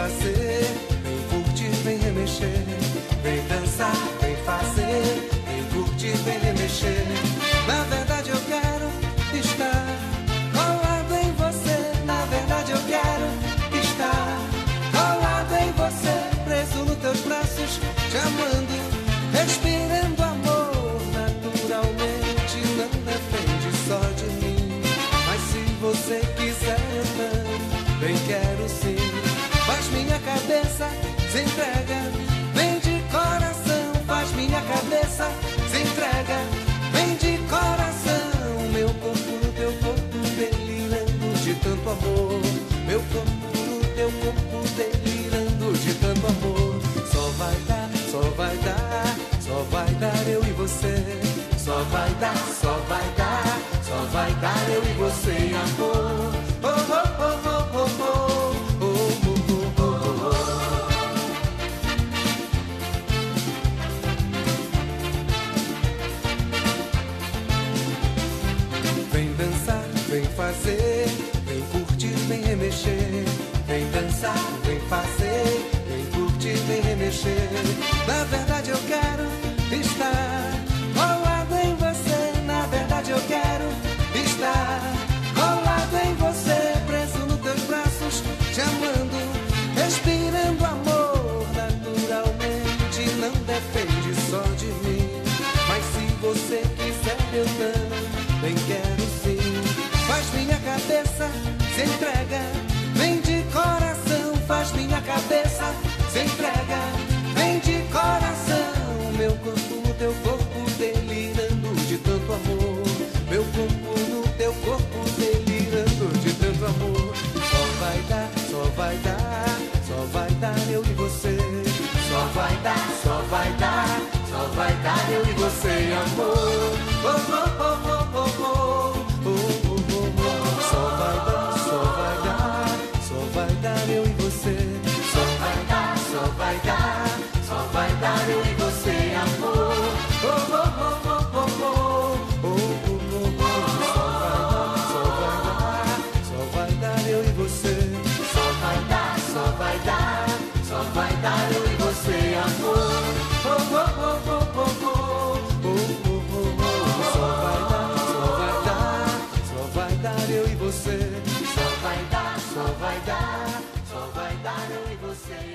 fazer, vem curtir, vem remexer, vem dançar, vem fazer, vem curtir, vem remexer. Na verdade eu quero estar colado em você, na verdade eu quero estar colado em você, preso nos teus braços, te amando, respirando amor. Naturalmente não depende só de mim, mas se você quiser eu também quero sim. Faz minha cabeça, se entrega, vem de coração. Faz minha cabeça, se entrega, vem de coração. Meu corpo no teu corpo, delirando de tanto amor. Meu corpo no teu corpo, delirando de tanto amor. Só vai dar, só vai dar, só vai dar eu e você. Só vai dar, só vai dar, só vai dar eu e você, amor. Oh, oh, oh, oh, oh, oh. Vem dançar, vem fazer, vem curtir, vem remexer. Vem dançar, vem fazer, vem curtir, vem remexer. Na verdade eu quero estar colado em você. Na verdade eu quero estar colado em você, preso nos teus braços, te amando, respirando amor. Naturalmente não depende só de mim, mas se você quiser eu também quero sim. Faz minha cabeça, se entrega, vem de coração. Faz minha cabeça, se entrega, vem de coração. Meu corpo no teu corpo, delirando de tanto amor. Meu corpo no teu corpo, delirando de tanto amor. Só vai dar, só vai dar, só vai dar eu e você. Só vai dar, só vai dar, só vai dar eu e você, amor. Oh, oh, oh, oh, oh, oh. Só vai dar, só vai dar, só vai dar eu e você. Só vai dar, só vai dar, só vai dar eu e você, amor. Oh, oh, oh, oh, oh, oh. Só vai dar eu e você. Só vai dar, só vai dar, só vai dar eu e você, amor. Oh, oh, oh, oh, oh, oh. Só vai dar, só vai dar, só vai dar eu e você. Só vai dar, só vai dar, só vai dar eu e você.